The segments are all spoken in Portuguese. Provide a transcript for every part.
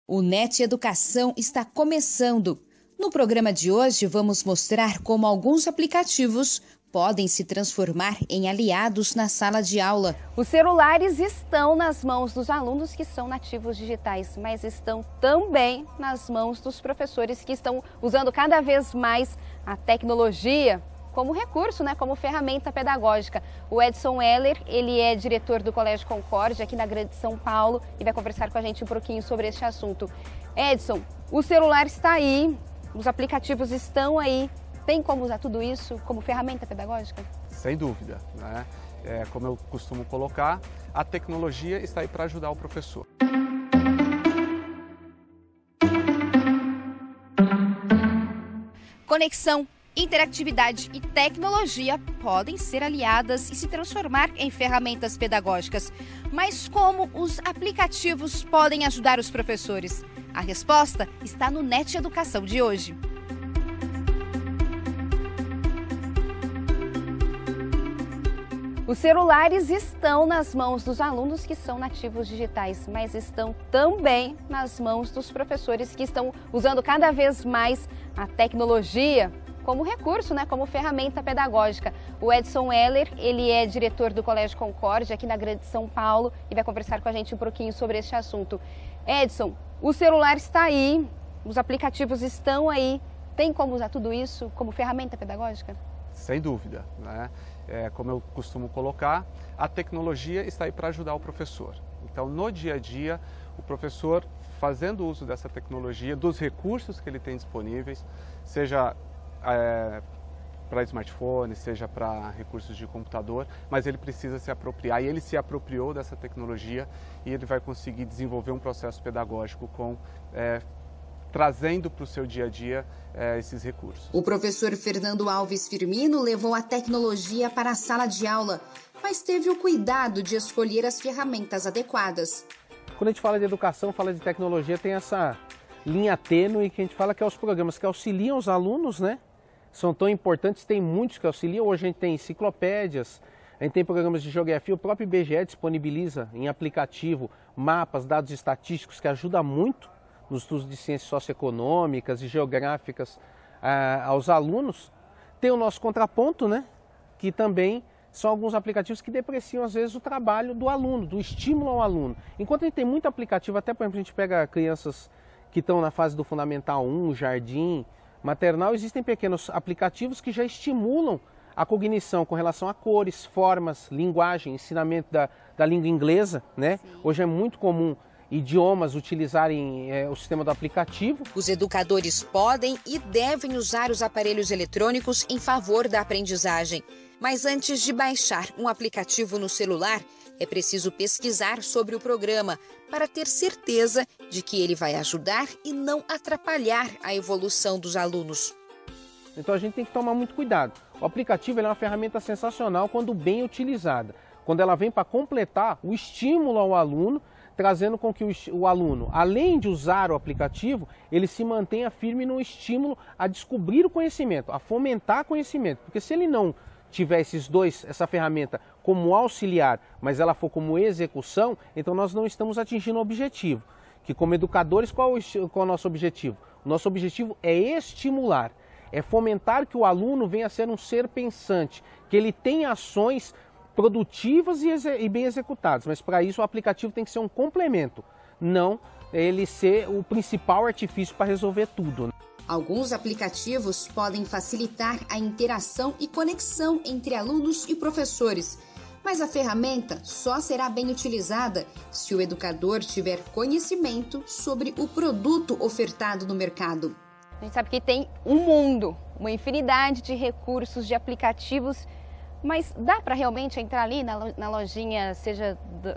O NET Educação está começando. No programa de hoje, vamos mostrar como alguns aplicativos podem se transformar em aliados na sala de aula. Os celulares estão nas mãos dos alunos que são nativos digitais, mas estão também nas mãos dos professores que estão usando cada vez mais a tecnologia como recurso, como ferramenta pedagógica. O Edson Heller, ele é diretor do Colégio Concórdia, aqui na Grande São Paulo, e vai conversar com a gente um pouquinho sobre este assunto. Edson, o celular está aí, os aplicativos estão aí. Tem como usar tudo isso como ferramenta pedagógica? Sem dúvida, né? Como eu costumo colocar, a tecnologia está aí para ajudar o professor. Conexão, interatividade e tecnologia podem ser aliadas e se transformar em ferramentas pedagógicas. Mas como os aplicativos podem ajudar os professores? A resposta está no NET Educação de hoje. Os celulares estão nas mãos dos alunos que são nativos digitais, mas estão também nas mãos dos professores que estão usando cada vez mais a tecnologia como recurso, como ferramenta pedagógica. O Edson Heller, ele é diretor do Colégio Concórdia, aqui na Grande São Paulo, e vai conversar com a gente um pouquinho sobre este assunto. Edson, o celular está aí, os aplicativos estão aí. Tem como usar tudo isso como ferramenta pedagógica? Sem dúvida, né? Como eu costumo colocar, a tecnologia está aí para ajudar o professor. Então, no dia a dia, o professor fazendo uso dessa tecnologia, dos recursos que ele tem disponíveis, seja para smartphone, seja para recursos de computador, mas ele precisa se apropriar, e ele se apropriou dessa tecnologia e ele vai conseguir desenvolver um processo pedagógico trazendo para o seu dia a dia esses recursos. O professor Fernando Alves Firmino levou a tecnologia para a sala de aula, mas teve o cuidado de escolher as ferramentas adequadas. Quando a gente fala de educação, fala de tecnologia, tem essa linha tênue que a gente fala que é os programas que auxiliam os alunos, São tão importantes, tem muitos que auxiliam. Hoje a gente tem enciclopédias, a gente tem programas de geografia, o próprio IBGE disponibiliza em aplicativo mapas, dados estatísticos que ajudam muito nos estudos de ciências socioeconômicas e geográficas aos alunos. Tem o nosso contraponto, que também são alguns aplicativos que depreciam às vezes o trabalho do aluno, do estímulo ao aluno. Enquanto a gente tem muito aplicativo, até por exemplo a gente pega crianças que estão na fase do Fundamental 1, Jardim, Maternal, existem pequenos aplicativos que já estimulam a cognição com relação a cores, formas, linguagem, ensinamento da língua inglesa, Hoje é muito comum idiomas utilizarem o sistema do aplicativo. Os educadores podem e devem usar os aparelhos eletrônicos em favor da aprendizagem. Mas antes de baixar um aplicativo no celular, é preciso pesquisar sobre o programa para ter certeza de que ele vai ajudar e não atrapalhar a evolução dos alunos. Então a gente tem que tomar muito cuidado. O aplicativo é uma ferramenta sensacional quando bem utilizada, quando ela vem para completar o estímulo ao aluno, trazendo com que o aluno, além de usar o aplicativo, ele se mantenha firme no estímulo a descobrir o conhecimento, a fomentar conhecimento. Porque se ele não tiver essa ferramenta como auxiliar, mas ela for como execução, então nós não estamos atingindo o objetivo. Que como educadores, qual é o nosso objetivo? O nosso objetivo é estimular, é fomentar que o aluno venha a ser um ser pensante, que ele tenha ações produtivas e bem executadas, mas para isso o aplicativo tem que ser um complemento, não ele ser o principal artifício para resolver tudo. Alguns aplicativos podem facilitar a interação e conexão entre alunos e professores, mas a ferramenta só será bem utilizada se o educador tiver conhecimento sobre o produto ofertado no mercado. A gente sabe que tem um mundo, uma infinidade de recursos, de aplicativos. Mas dá para realmente entrar ali na lojinha, seja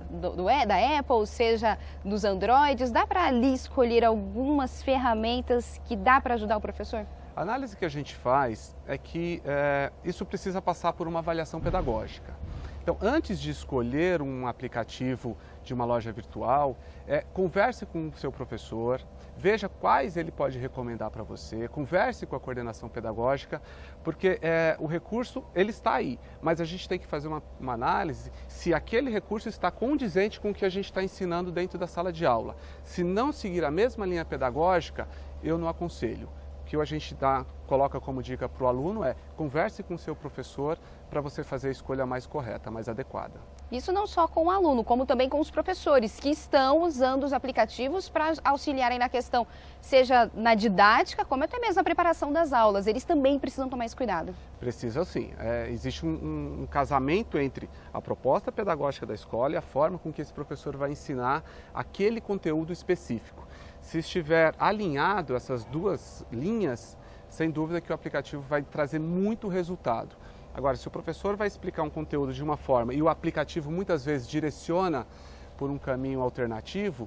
da Apple, seja dos Androids, dá para ali escolher algumas ferramentas que dá para ajudar o professor? A análise que a gente faz é que isso precisa passar por uma avaliação pedagógica. Então, antes de escolher um aplicativo de uma loja virtual, converse com o seu professor, veja quais ele pode recomendar para você, converse com a coordenação pedagógica, porque o recurso ele está aí, mas a gente tem que fazer uma análise se aquele recurso está condizente com o que a gente está ensinando dentro da sala de aula. Se não seguir a mesma linha pedagógica, eu não aconselho. O que a gente coloca como dica para o aluno é converse com o seu professor para você fazer a escolha mais correta, mais adequada. Isso não só com o aluno, como também com os professores que estão usando os aplicativos para auxiliarem na questão, seja na didática, como até mesmo na preparação das aulas. Eles também precisam tomar esse cuidado. Precisam sim. Existe um casamento entre a proposta pedagógica da escola e a forma com que esse professor vai ensinar aquele conteúdo específico. Se estiver alinhado essas duas linhas, sem dúvida que o aplicativo vai trazer muito resultado. Agora, se o professor vai explicar um conteúdo de uma forma e o aplicativo muitas vezes direciona por um caminho alternativo,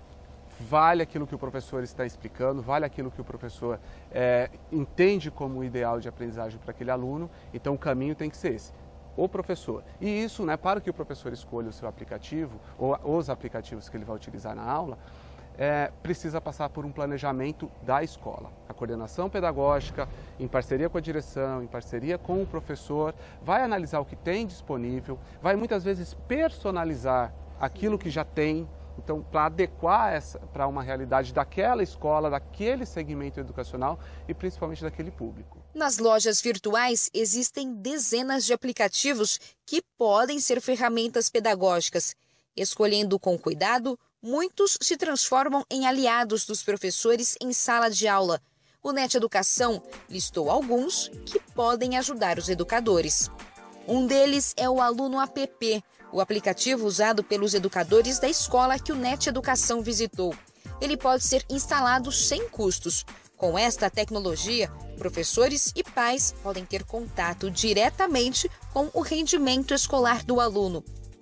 vale aquilo que o professor está explicando, vale aquilo que o professor entende como o ideal de aprendizagem para aquele aluno, então o caminho tem que ser esse. O professor. E isso, para que o professor escolha o seu aplicativo, ou os aplicativos que ele vai utilizar na aula, precisa passar por um planejamento da escola. A coordenação pedagógica, em parceria com a direção, em parceria com o professor, vai analisar o que tem disponível, vai muitas vezes personalizar aquilo que já tem, então para adequar para uma realidade daquela escola, daquele segmento educacional e principalmente daquele público. Nas lojas virtuais existem dezenas de aplicativos que podem ser ferramentas pedagógicas. Escolhendo com cuidado, muitos se transformam em aliados dos professores em sala de aula. O NET Educação listou alguns que podem ajudar os educadores. Um deles é o Aluno App, o aplicativo usado pelos educadores da escola que o NET Educação visitou. Ele pode ser instalado sem custos. Com esta tecnologia, professores e pais podem ter contato diretamente com o rendimento escolar do aluno.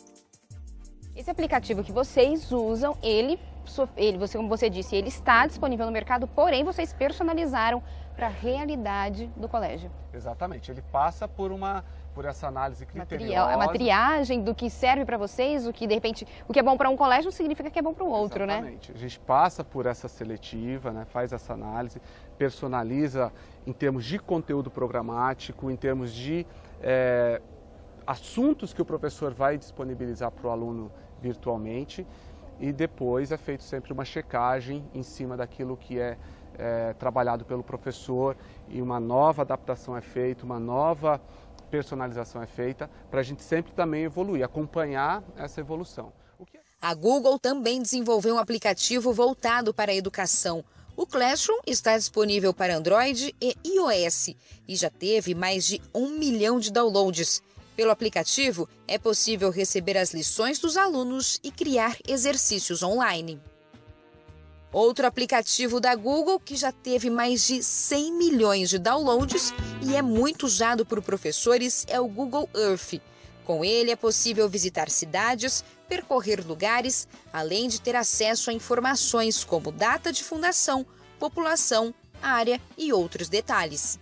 Esse aplicativo que vocês usam, como você disse, ele está disponível no mercado, porém vocês personalizaram para a realidade do colégio. Exatamente, ele passa por essa análise criteriosa. Uma triagem do que serve para vocês, o que de repente, o que é bom para um colégio não significa que é bom para o outro, Exatamente. A gente passa por essa seletiva, faz essa análise, personaliza em termos de conteúdo programático, em termos de assuntos que o professor vai disponibilizar para o aluno virtualmente, e depois é feito sempre uma checagem em cima daquilo que é trabalhado pelo professor, e uma nova adaptação é feita, uma nova personalização é feita, para a gente sempre também evoluir, acompanhar essa evolução. A Google também desenvolveu um aplicativo voltado para a educação. O Classroom está disponível para Android e iOS e já teve mais de 1 milhão de downloads. Pelo aplicativo, é possível receber as lições dos alunos e criar exercícios online. Outro aplicativo da Google que já teve mais de 100 milhões de downloads e é muito usado por professores é o Google Earth. Com ele é possível visitar cidades, percorrer lugares, além de ter acesso a informações como data de fundação, população, área e outros detalhes.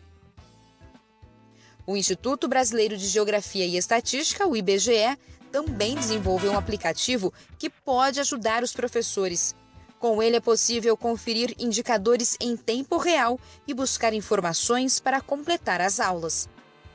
O Instituto Brasileiro de Geografia e Estatística, o IBGE, também desenvolveu um aplicativo que pode ajudar os professores. Com ele é possível conferir indicadores em tempo real e buscar informações para completar as aulas.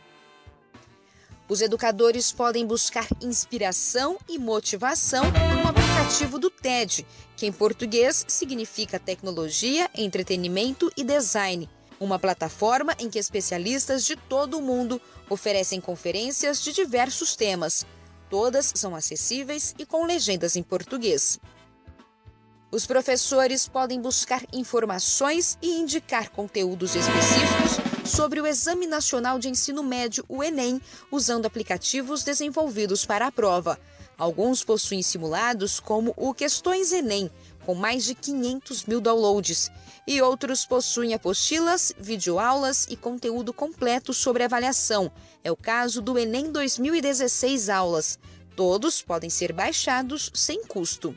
Os educadores podem buscar inspiração e motivação no aplicativo do TED, que em português significa Tecnologia, Entretenimento e Design. Uma plataforma em que especialistas de todo o mundo oferecem conferências de diversos temas. Todas são acessíveis e com legendas em português. Os professores podem buscar informações e indicar conteúdos específicos sobre o Exame Nacional de Ensino Médio, o Enem, usando aplicativos desenvolvidos para a prova. Alguns possuem simulados como o Questões Enem, com mais de 500 mil downloads, e outros possuem apostilas, videoaulas e conteúdo completo sobre avaliação. É o caso do Enem 2016 Aulas. Todos podem ser baixados sem custo.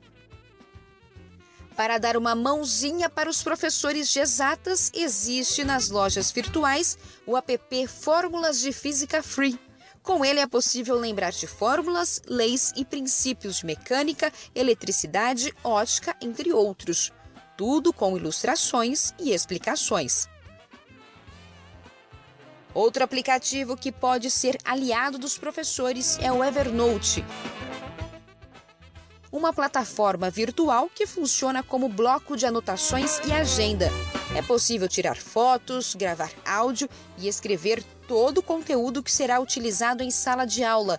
Para dar uma mãozinha para os professores de exatas, existe nas lojas virtuais o app Fórmulas de Física Free. Com ele é possível lembrar de fórmulas, leis e princípios de mecânica, eletricidade, ótica, entre outros. Tudo com ilustrações e explicações. Outro aplicativo que pode ser aliado dos professores é o Evernote, uma plataforma virtual que funciona como bloco de anotações e agenda. É possível tirar fotos, gravar áudio e escrever todo o conteúdo que será utilizado em sala de aula.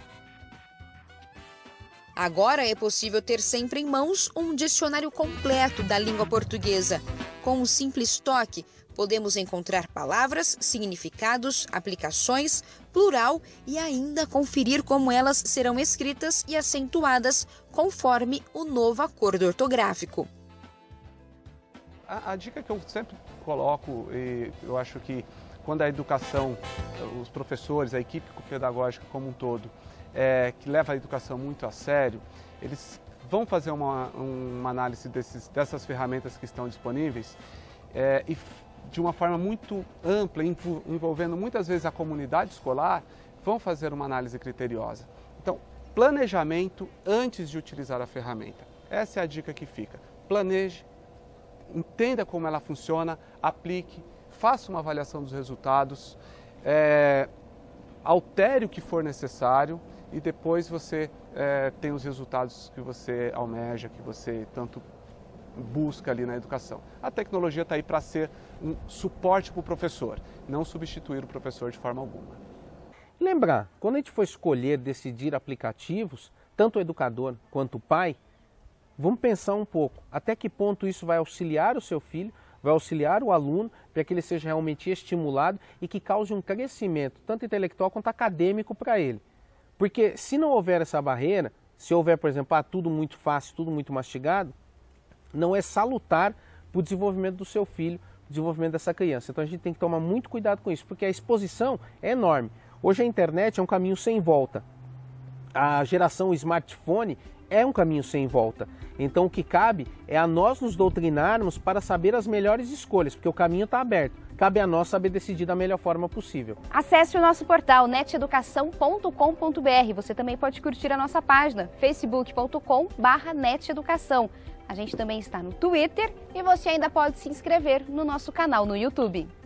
Agora é possível ter sempre em mãos um dicionário completo da língua portuguesa. Com um simples toque, podemos encontrar palavras, significados, aplicações, plural e ainda conferir como elas serão escritas e acentuadas conforme o novo acordo ortográfico. A dica que eu sempre coloco, e eu acho que quando a educação, os professores, a equipe pedagógica como um todo, que leva a educação muito a sério, eles vão fazer uma análise dessas ferramentas que estão disponíveis e de uma forma muito ampla, envolvendo muitas vezes a comunidade escolar, vão fazer uma análise criteriosa. Então, planejamento antes de utilizar a ferramenta. Essa é a dica que fica. Planeje, entenda como ela funciona, aplique, faça uma avaliação dos resultados, altere o que for necessário e depois você tem os resultados que você almeja, que você tanto busca ali na educação. A tecnologia está aí para ser um suporte para o professor, não substituir o professor de forma alguma. Lembrar, quando a gente for escolher, decidir aplicativos, tanto o educador quanto o pai, vamos pensar um pouco até que ponto isso vai auxiliar o seu filho, vai auxiliar o aluno para que ele seja realmente estimulado e que cause um crescimento, tanto intelectual quanto acadêmico para ele. Porque se não houver essa barreira, se houver, por exemplo, tudo muito fácil, tudo muito mastigado, não é salutar para o desenvolvimento do seu filho, o desenvolvimento dessa criança. Então a gente tem que tomar muito cuidado com isso, porque a exposição é enorme. Hoje a internet é um caminho sem volta. A geração smartphone é um caminho sem volta. Então o que cabe é a nós nos doutrinarmos para saber as melhores escolhas, porque o caminho está aberto. Cabe a nós saber decidir da melhor forma possível. Acesse o nosso portal neteducação.com.br. Você também pode curtir a nossa página facebook.com/neteducação. A gente também está no Twitter e você ainda pode se inscrever no nosso canal no YouTube.